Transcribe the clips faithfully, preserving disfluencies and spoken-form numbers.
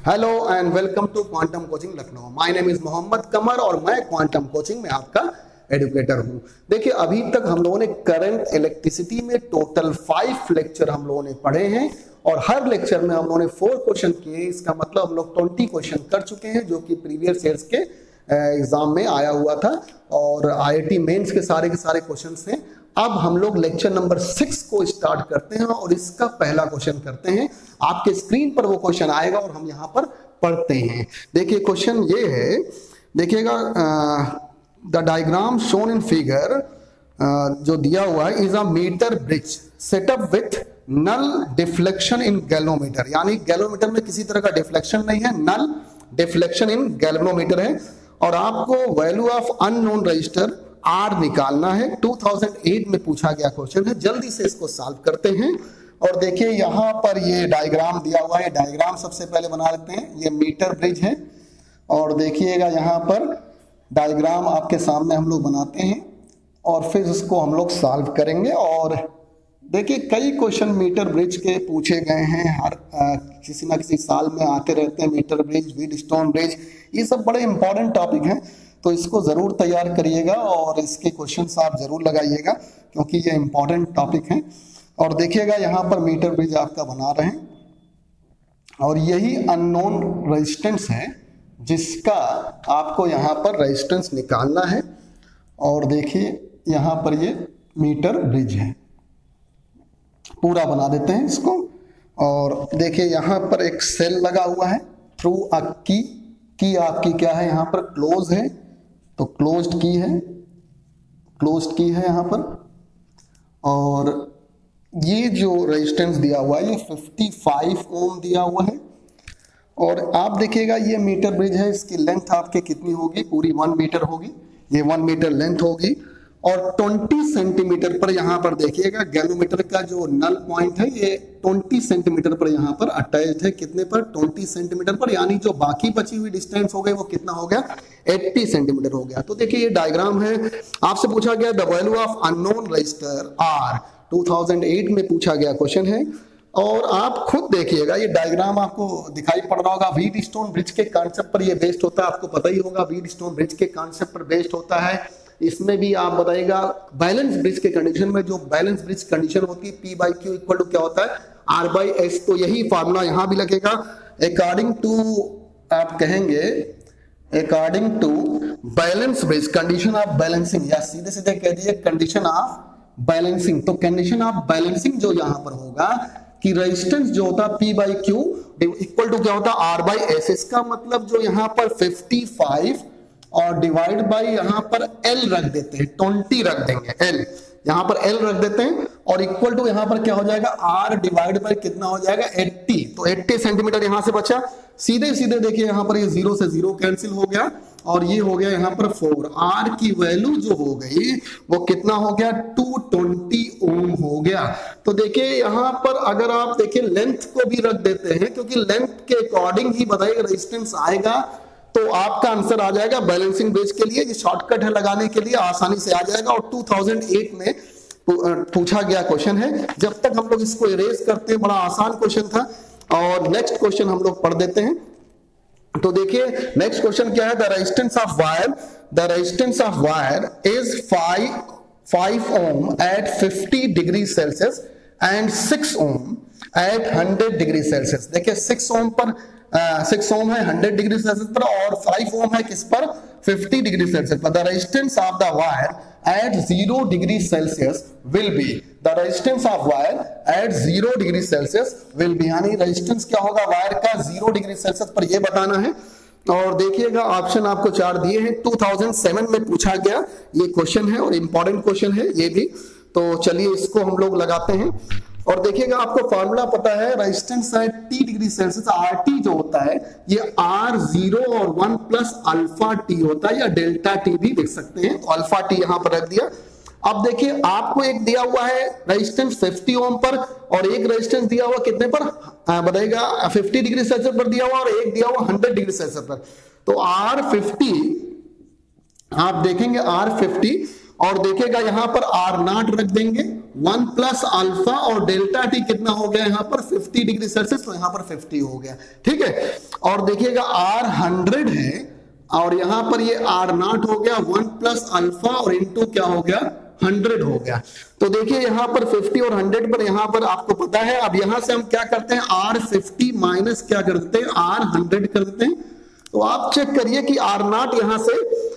Hello and welcome to Quantum coaching Lucknow. My name is Mohammad Qamar और मैं quantum coaching में आपका एडुकेटर हूं। देखिए, अभी तक हम लोगों ने करंट इलेक्ट्रिसिटी में टोटल फाइव लेक्चर हम लोगों ने पढ़े हैं और हर लेक्चर में हम लोगों ने फोर क्वेश्चन किए। इसका मतलब हम लोग ट्वेंटी क्वेश्चन कर चुके हैं, जो कि प्रीवियस ईयर्स के एग्जाम में आया हुआ था और आईआईटी मेंस के सारे के सारे क्वेश्चंस हैं। अब हम लोग लेक्चर नंबर सिक्स को स्टार्ट करते हैं और इसका पहला क्वेश्चन करते हैं। आपके स्क्रीन पर वो क्वेश्चन आएगा और हम यहाँ पर पढ़ते हैं। देखिए, क्वेश्चन ये है, देखिएगा, the diagram shown in figure जो दिया हुआ है is a metre bridge setup with null deflection in galvanometer. यानी गैल्वेनोमीटर में किसी तरह का डिफ्लेक्शन नहीं है, नल डिफ्लेक्शन इन गैल्वेनोमीटर है और आपको value of unknown register R निकालना है। दो हज़ार आठ में पूछा गया क्वेश्चन है। जल्दी से इसको सॉल्व करते हैं। और देखिए, यहाँ पर ये डायग्राम दिया हुआ है। डायग्राम सबसे पहले बना लेते हैं। ये मीटर ब्रिज है और देखिएगा, यहाँ पर डायग्राम आपके सामने हम लोग बनाते हैं और फिर इसको हम लोग सॉल्व करेंगे। और देखिए, कई क्वेश्चन मीटर ब्रिज के पूछे गए हैं, हर आ, किसी ना किसी साल में आते रहते हैं। मीटर ब्रिज, व्हीटस्टोन ब्रिज, ये सब बड़े इंपॉर्टेंट टॉपिक हैं, तो इसको जरूर तैयार करिएगा और इसके क्वेश्चंस आप जरूर लगाइएगा क्योंकि ये इंपॉर्टेंट टॉपिक हैं। और देखिएगा, यहाँ पर मीटर ब्रिज आपका बना रहे हैं और यही अननोन रेजिस्टेंस है जिसका आपको यहाँ पर रेजिस्टेंस निकालना है। और देखिए, यहाँ पर ये मीटर ब्रिज है, पूरा बना देते हैं इसको। और देखिए, यहाँ पर एक सेल लगा हुआ है थ्रू अ की की आपकी क्या है, यहाँ पर क्लोज है, तो क्लोज्ड की है, क्लोज्ड की है यहाँ पर। और ये जो रेजिस्टेंस दिया हुआ है ये पचपन ओम दिया हुआ है। और आप देखिएगा, ये मीटर ब्रिज है, इसकी लेंथ आपके कितनी होगी, पूरी वन मीटर होगी। ये वन मीटर लेंथ होगी और बीस सेंटीमीटर पर यहाँ पर देखिएगा गैल्वेनोमीटर का जो नल पॉइंट है ये बीस सेंटीमीटर पर यहाँ पर अटैच्ड है। कितने पर? बीस सेंटीमीटर पर। यानी जो बाकी बची हुई डिस्टेंस हो गई वो कितना हो गया? अस्सी सेंटीमीटर हो गया। तो देखिए, ये डायग्राम है। आपसे पूछा गया the value of unknown register R, दो हज़ार आठ में पूछा गया क्वेश्चन है। और आप खुद देखिएगा, ये डायग्राम आपको दिखाई पड़ रहा होगा। व्हीटस्टोन ब्रिज के कॉन्सेप्ट पर ये बेस्ड होता है, आपको पता ही होगा। व्हीटस्टोन ब्रिज के कॉन्सेप्ट पर बेस्ड होता है। इसमें भी आप बताइएगा, बैलेंस ब्रिज के कंडीशन में जो बैलेंस ब्रिज कंडीशन होती है, P by Q equal to क्या होता है? R by S. तो यही फॉर्मूला यहां भी लगेगा। अकॉर्डिंग टू, आप कहेंगे according to balance bridge condition of balancing, या सीधे सीधे कह दिए कंडीशन ऑफ बैलेंसिंग। तो कंडीशन ऑफ बैलेंसिंग जो यहां पर होगा कि रेजिस्टेंस जो होता है P by Q equal to क्या होता है? R by S. इसका मतलब जो यहां पर पचपन और डिवाइड बाय यहाँ पर L रख देते हैं, बीस रख देंगे L, यहाँ पर L रख देते हैं और इक्वल टू यहाँ पर क्या हो जाएगा? R डिवाइड बाय कितना हो जाएगा? अस्सी। तो अस्सी सेंटीमीटर यहाँ से बचा। सीधे सीधे देखिए, यहाँ पर ये जीरो से जीरो कैंसिल हो गया और ये हो गया यहाँ पर फोर। R की वैल्यू जो हो गई वो कितना हो गया? दो सौ बीस ओम हो गया। तो देखिए, यहाँ पर अगर आप देखिए लेंथ को भी रख देते हैं, क्योंकि लेंथ के अकॉर्डिंग ही बताइए रेजिस्टेंस आएगा, तो आपका आंसर आ जाएगा बैलेंसिंग ब्रिज के लिए। ये शॉर्टकट है लगाने के लिए, आसानी से आ जाएगा। और दो हज़ार आठ में पूछा गया क्वेश्चन है। जब तक हम लोग इसको इरेज करते हैं, बड़ा आसान क्वेश्चन था। और नेक्स्ट क्वेश्चन हम लोग पढ़ देते हैं। तो देखिए, नेक्स्ट क्वेश्चन क्या है? The resistance of wire the resistance of wire is five five ohm at fifty degree Celsius and six ohm at hundred degree Celsius. देखिए, सिक्स ओम पर सिक्स ओम है हंड्रेड डिग्री सेल्सियस पर और five ohm है किस पर? Fifty degree Celsius पर। The resistance of the wire at zero degree Celsius will be the resistance of wire at zero degree Celsius will be. यानी resistance क्या होगा वायर का जीरो डिग्री सेल्सियस पर, यह बताना है। और देखिएगा, ऑप्शन आपको चार दिए हैं। दो हज़ार सात में पूछा गया ये क्वेश्चन है और इंपॉर्टेंट क्वेश्चन है ये भी। तो चलिए इसको हम लोग लगाते हैं। और देखिएगा, आपको फॉर्मूला पता है, resistance at T degree Celsius, R T जो होता है ये आर जीरो और वन प्लस अल्फा टी होता है, या डेल्टा टी भी देख सकते हैं। तो अल्फा टी यहां पर रख दिया। अब देखिए, आपको एक दिया हुआ है रेजिस्टेंस पचास ओम पर और एक रेजिस्टेंस दिया हुआ कितने पर बताइएगा? पचास डिग्री सेल्सियस पर दिया हुआ और एक दिया हुआ सौ डिग्री सेल्सियस पर। तो आर पचास आप देखेंगे, आर पचास और देखिएगा यहाँ पर आर नॉट रख देंगे वन प्लस अल्फा और डेल्टा टी कितना हो गया यहाँ पर फिफ्टी डिग्री सेल्सियस, तो यहाँ पर फिफ्टी हो गया, ठीक है। और देखिएगा आर हंड्रेड है और यहाँ पर ये आर नॉट हो गया वन प्लस अल्फा और इंटू क्या हो गया हंड्रेड हो गया। तो देखिए यहाँ पर फिफ्टी और हंड्रेड पर यहाँ पर आपको पता है, अब यहाँ से हम क्या करते हैं आर फिफ्टी माइनस क्या कर देते हैं आर हंड्रेड कर देते हैं। तो आप चेक करिए कि आर नॉट यहाँ से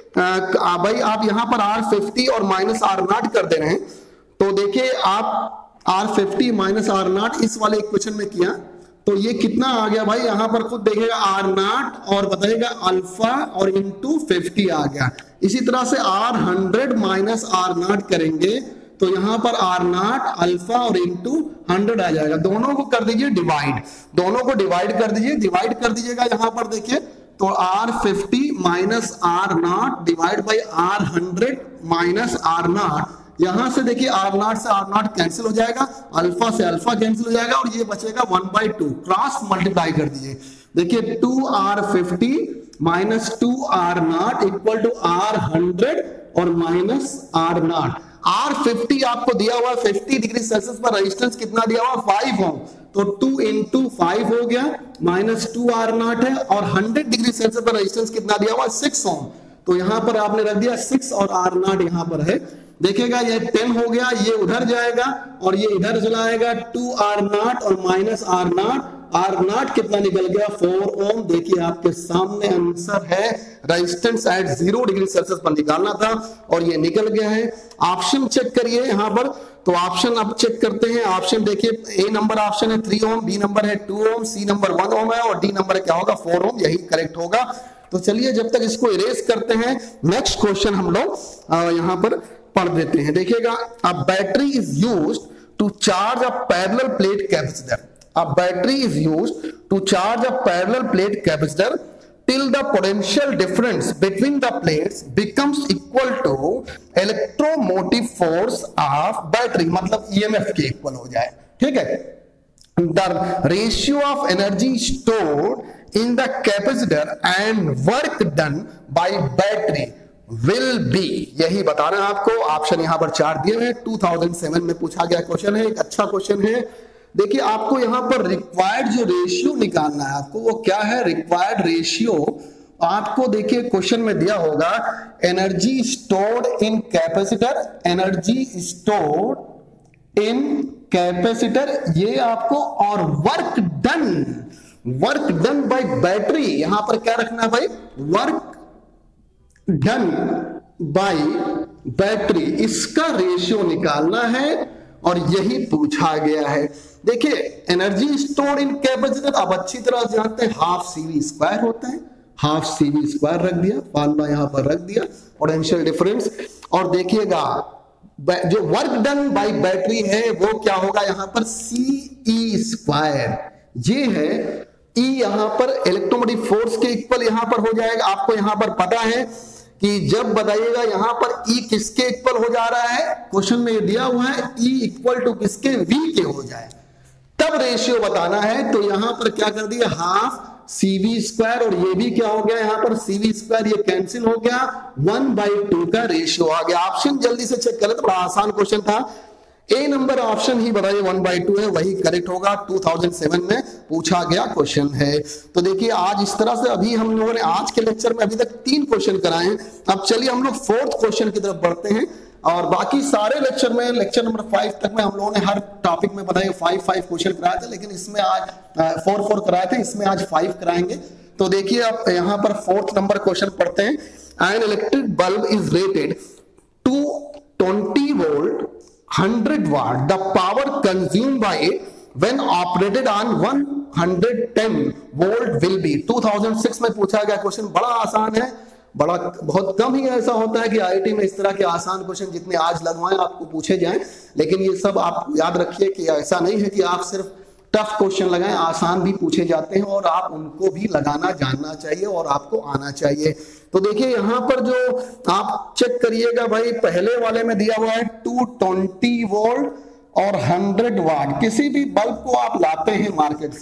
आ, भाई आप यहाँ पर आर फिफ्टी और माइनस आर नॉट कर दे रहे हैं, तो देखिए आप R fifty minus R naught इस वाले इक्वेशन में किया तो ये कितना आ गया भाई, यहां पर खुद देखिएगा आर नॉट और बताइएगा अल्फा और इंटू फिफ्टी आ गया। इसी तरह से R hundred minus R naught करेंगे तो यहां पर आर नॉट अल्फा और इंटू हंड्रेड आ जाएगा। दोनों को कर दीजिए डिवाइड, दोनों को डिवाइड कर दीजिए, डिवाइड कर दीजिएगा यहां पर देखिए तो R fifty minus R naught divide by R hundred minus R naught, यहां से देखिए आर नॉट से आर नॉट कैंसिल हो जाएगा, अल्फा से अल्फा कैंसिल हो जाएगा और ये बचेगा one by two, cross multiply कर दीजिए। देखिए two R fifty minus two R naught equal to R hundred और minus R naught. R fifty आपको दिया हुआ फिफ्टी डिग्री सेल्सियस पर रेजिस्टेंस कितना दिया हुआ फाइव ओम, तो टू इंटू फाइव हो गया माइनस टू आर नॉट है और हंड्रेड डिग्री सेल्सियस पर रेजिस्टेंस कितना दिया हुआ सिक्स ओम, तो यहां पर आपने रख दिया सिक्स और आर नॉट यहां पर है। देखिएगा ये टेन हो गया, ये उधर जाएगा और ये इधर चला आएगा, टू आर नॉट और minus R naught, R naught कितना निकल गया फोर ओम। देखिए आपके सामने आंसर है, resistance at zero degree Celsius पर निकालना था और ये निकल गया है। ऑप्शन चेक करिए यहाँ पर, तो ऑप्शन अब चेक करते हैं। ऑप्शन देखिए ए नंबर ऑप्शन है थ्री ओम, बी नंबर है two ohm, C number one ohm है और डी नंबर क्या होगा फोर ओम, यही करेक्ट होगा। तो चलिए जब तक इसको इरेज करते हैं नेक्स्ट क्वेश्चन हम लोग यहाँ पर पढ़ देते हैं। देखिएगा a battery is used to charge a parallel plate capacitor, a battery is used to charge a parallel plate capacitor till the potential difference between the plates becomes equal to electromotive force of battery, मतलब E M F के equal हो जाए, ठीक है। The ratio of energy stored in the capacitor and work done by battery will be, यही बता रहे हैं आपको। ऑप्शन यहां पर चार दिए हैं, टू थाउजेंड सेवन में पूछा गया क्वेश्चन है, एक अच्छा क्वेश्चन है। देखिए आपको यहां पर रिक्वायर्ड जो रेशियो निकालना है आपको, वो क्या है रिक्वायर्ड रेशियो, आपको देखिए क्वेश्चन में दिया होगा energy stored in capacitor, energy stored in capacitor ये आपको, और work done, work done by battery, यहां पर क्या रखना है भाई वर्क डन बाय बैटरी, इसका रेशियो निकालना है और यही पूछा गया है। देखिए एनर्जी स्टोर्ड इन कैपेसिटर अब अच्छी तरह से जानते हैं हाफ सीवी स्क्वायर होता है, हाफ सीवी स्क्वायर रख दिया, फार्मूला यहां पर रख दिया, पोटेंशियल डिफरेंस। और देखिएगा जो वर्क डन बाय बैटरी है वो क्या होगा यहाँ पर सी ई स्क्वायर, ये है ई यहां पर इलेक्ट्रोमोटिव फोर्स के इक्वल यहां पर हो जाएगा। आपको यहां पर पता है कि जब बताइएगा यहां पर E किसके इक्वल हो जा रहा है, क्वेश्चन में ये दिया हुआ है E इक्वल टू किसके V के हो जाए, तब रेशियो बताना है। तो यहां पर क्या कर दिया हाफ सीवी स्क्वायर और ये भी क्या हो गया यहाँ पर सीवी स्क्वायर, ये कैंसिल हो गया, वन बाई टू का रेशियो आ गया। ऑप्शन जल्दी से चेक करें तो बड़ा आसान क्वेश्चन था, ए नंबर ऑप्शन ही बताइए वन बाई टू है, वही करेक्ट होगा, टू थाउजेंड सेवन में पूछा गया क्वेश्चन है। तो देखिए आज इस तरह से अभी हम लोगों ने आज के लेक्चर में अभी तक तीन क्वेश्चन कराए हैं। अब चलिए हम लोग फोर्थ क्वेश्चन की तरफ बढ़ते हैं, और बाकी सारे लेक्चर में लेक्चर नंबर फाइव तक में हम लोगों ने हर टॉपिक में बताया फाइव फाइव क्वेश्चन कराए थे, लेकिन इसमें आज फोर फोर कराए थे, इसमें आज फाइव कराएंगे। तो देखिए आप यहाँ पर फोर्थ नंबर क्वेश्चन पढ़ते हैं। An electric bulb is rated two twenty volt hundred watt, the power consumed by it when operated on one hundred ten volt will be. Two thousand six में पूछा गया क्वेश्चन, बड़ा आसान है, बड़ा बहुत कम ही ऐसा होता है कि आईआईटी में इस तरह के आसान क्वेश्चन जितने आज लगवाएं आपको पूछे जाएं, लेकिन ये सब आप याद रखिए कि ऐसा नहीं है कि आप सिर्फ टफ क्वेश्चन लगाएं, आसान भी पूछे जाते हैं और आप उनको भी लगाना जानना चाहिए और आपको आना चाहिए। तो देखिए यहाँ पर जो आप चेक करिएगा भाई, पहले वाले में दिया हुआ है टू ट्वेंटी वोल्ट और हंड्रेड वाट। किसी भी बल्ब को आप लाते हैं मार्केट से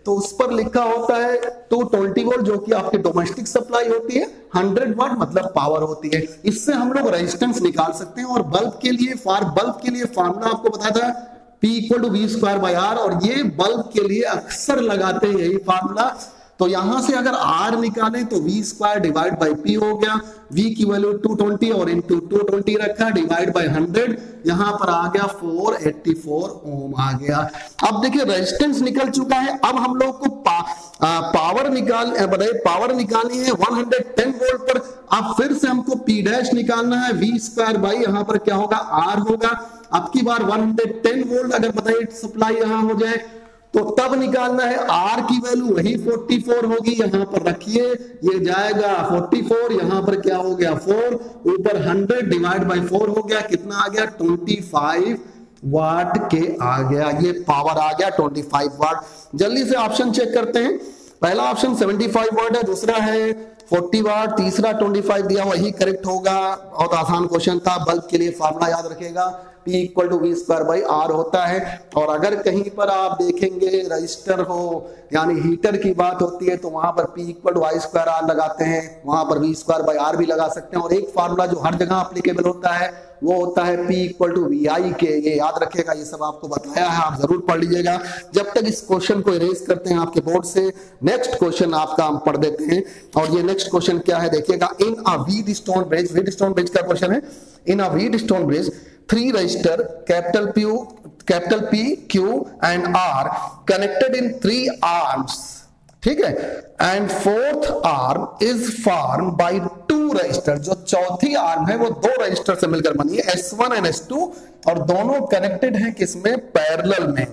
तो उस पर लिखा होता है टू ट्वेंटी वोल्ट, जो कि आपकी डोमेस्टिक सप्लाई होती है, हंड्रेड वाट मतलब पावर होती है। इससे हम लोग रेजिस्टेंस निकाल सकते हैं। और बल्ब के लिए फॉर बल्ब के लिए फार्मूला आपको बताया था P equal to V square by R, और ये बल्ब के लिए अक्सर लगाते हैं यही फार्मूला। तो यहां से अगर R निकालें तो V square divide by P हो गया, V की वैल्यू टू ट्वेंटी और इंटू टू ट्वेंटी रखा डिवाइड बाई हंड्रेड, यहां पर आ गया फोर एट्टी फोर ओम आ गया। अब देखिए रेजिस्टेंस निकल चुका है। अब हम लोग को पा, आ, पावर निकाल बताइए पावर निकालनी है वन टेन वोल्ट पर। अब फिर से हमको P डैश निकालना है, V स्क्वायर बाई यहां पर क्या होगा R होगा। अब की बार वन टेन वोल्ट अगर बताइए सप्लाई यहां हो जाए तो तब निकालना है R की वैल्यू वही फोर्टी फोर होगी, यहां पर रखिए, ये जाएगा फोर्टी फोर, यहां पर क्या हो गया फोर, ऊपर हंड्रेड डिवाइड बाय फोर हो गया, कितना आ गया ट्वेंटी फाइव वाट के आ गया, ये पावर आ गया ट्वेंटी फाइव वाट। जल्दी से ऑप्शन चेक करते हैं। पहला ऑप्शन सेवेंटी फाइव वाट है, दूसरा है फोर्टी वाट, तीसरा ट्वेंटी फाइव दिया, वही करेक्ट होगा। बहुत आसान क्वेश्चन था। बल्ब के लिए फार्मूला याद रखेगा, P equal to V square by R होता है। और अगर कहीं पर आप देखेंगे रजिस्टर हो यानी हीटर की बात होती है तो वहां पर P equal to I square R लगाते हैं, वहां पर वी स्क्वायर बाई आर भी लगा सकते हैं। और एक फार्मूला जो हर जगह अप्लीकेबल होता है वो होता है P equal to V I के, ये याद रखेगा, ये सब आपको बताया है, आप जरूर पढ़ लीजिएगा। जब तक इस क्वेश्चन को इरेज करते हैं आपके बोर्ड से, नेक्स्ट क्वेश्चन आपका हम पढ़ देते हैं। और ये नेक्स्ट क्वेश्चन क्या है देखिएगा, in a Wheatstone bridge, Wheatstone bridge का क्वेश्चन है, in a Wheatstone bridge three register capital P, capital P, Q and R connected in three arms, ठीक है, and fourth arm is formed by two register, जो चौथी arm है वो दो register से मिलकर बनी है, S one and S two, और दोनों कनेक्टेड हैं किसमें, पैरेलल में।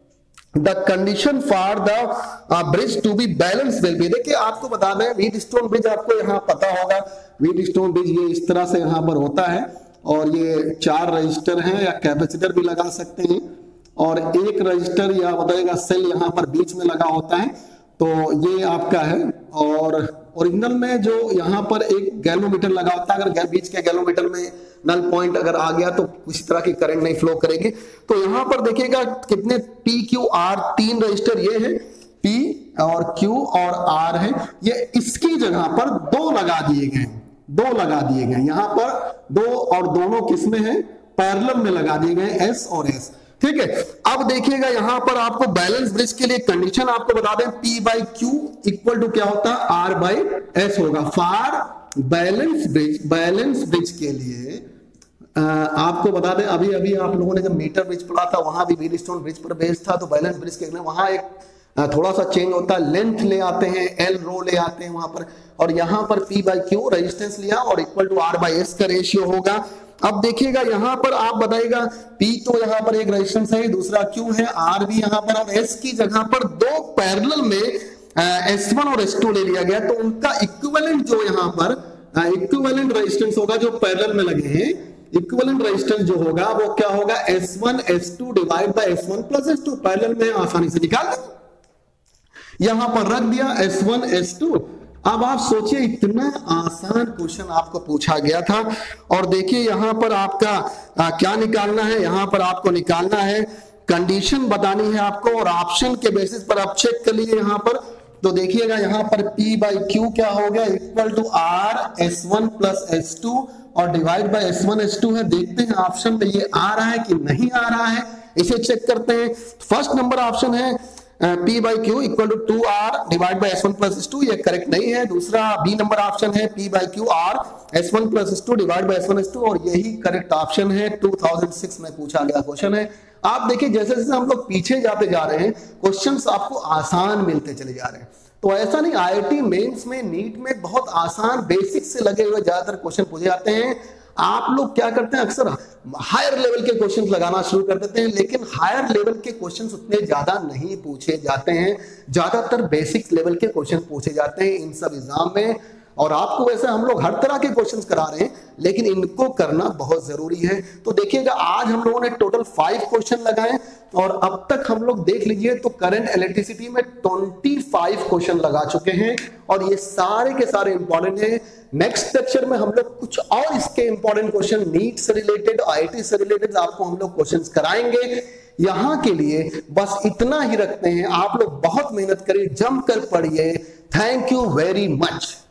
The condition for the uh, bridge to be balanced will be, देखिए आपको बता दें व्हीट स्टोन ब्रिज आपको यहाँ पता होगा, व्हीट स्टोन ब्रिज ये इस तरह से यहाँ पर होता है, और ये चार रजिस्टर हैं या कैपेसिटर भी लगा सकते हैं, और एक रजिस्टर या बताएगा सेल यहाँ पर बीच में लगा होता है, तो ये आपका है। और ओरिजिनल में जो यहाँ पर एक गैलोमीटर लगा होता है, अगर बीच के गैलोमीटर में नल पॉइंट अगर आ गया तो किसी तरह की करंट नहीं फ्लो करेगी। तो यहाँ पर देखिएगा कितने P Q R तीन रजिस्टर ये है, P और Q और R है, ये इसकी जगह पर दो लगा दिए गए, दो लगा दिए गए यहाँ पर दो, और दोनों किसमें है, पैरेलल में लगा दिए गए, S और S, ठीक है। अब देखिएगा यहाँ पर आपको बैलेंस ब्रिज के लिए कंडीशन आपको बता दें, P by Q equal to क्या होता है, R बाई S होगा। For balance bridge, balance bridge के लिए आ, आपको बता दें, अभी अभी आप लोगों ने जब मीटर ब्रिज पढ़ा था वहां भी व्हीट स्टोन ब्रिज पर बेस्ड था, तो बैलेंस ब्रिज के लिए वहां एक थोड़ा सा चेंज होता है, लेंथ ले आते हैं, एल रो ले आते हैं वहां पर, और यहां पर P बाई क्यू रेजिस्टेंस लिया और equal to R by S का रेशियो होगा। अब देखिएगा यहां पर आप बताइएगा P तो यहां पर एक रेजिस्टेंस है, दूसरा Q है, R भी यहां पर, और S की जगह पर दो पैरेलल में एस वन और एस टू ले लिया गया, तो उनका इक्विवेलेंट जो यहां पर इक्विवेलेंट रेजिस्टेंस होगा जो पैरेलल में लगे हैं, इक्विवेलेंट रेजिस्टेंस जो होगा वो क्या होगा, S one S two divide by S one plus S two, parallel में आसानी से निकाल लें, यहां पर रख दिया एस वन एस टू। अब आप सोचिए इतना आसान क्वेश्चन आपको पूछा गया था, और देखिए यहां पर आपका आ, क्या निकालना है, यहां पर आपको निकालना है कंडीशन बतानी है आपको, और ऑप्शन के बेसिस पर आप चेक कर लीजिए यहां पर। तो देखिएगा यहां पर P बाई क्यू क्या हो गया, equal to R S one plus S two और divide by S one S two है। देखते हैं ऑप्शन में ये आ रहा है कि नहीं आ रहा है, इसे चेक करते हैं। फर्स्ट नंबर ऑप्शन है P by Q equal to two R divide by S one plus S two, ये करेक्ट नहीं है। दूसरा बी नंबर ऑप्शन है P by Q R S one plus S two divide by S one S two, और यही correct option है, two thousand six में पूछा गया क्वेश्चन है। आप देखिए जैसे जैसे हम लोग पीछे जाते जा रहे हैं क्वेश्चंस आपको आसान मिलते चले जा रहे हैं। तो ऐसा नहीं, आईआईटी मेंस में, नीट में बहुत आसान बेसिक से लगे हुए ज्यादातर क्वेश्चन पूछे जाते हैं। आप लोग क्या करते हैं, अक्सर हायर लेवल के क्वेश्चंस लगाना शुरू कर देते हैं, लेकिन हायर लेवल के क्वेश्चंस उतने ज्यादा नहीं पूछे जाते हैं, ज्यादातर बेसिक लेवल के क्वेश्चन पूछे जाते हैं इन सब एग्जाम में। और आपको वैसे हम लोग हर तरह के क्वेश्चंस करा रहे हैं, लेकिन इनको करना बहुत जरूरी है। तो देखिएगा आज हम लोगों ने टोटल फाइव क्वेश्चन लगाए, और अब तक हम लोग देख लीजिए तो करंट इलेक्ट्रिसिटी में पच्चीस क्वेश्चन लगा चुके हैं, और ये सारे के सारे इंपॉर्टेंट हैं। नेक्स्ट लेक्चर में हम लोग कुछ और इसके इंपॉर्टेंट क्वेश्चन नीट से रिलेटेड, आईआईटी से रिलेटेड आपको हम लोग क्वेश्चंस कराएंगे। यहां के लिए बस इतना ही रखते हैं। आप लोग बहुत मेहनत करिए, जम कर पढ़िए। Thank you very much.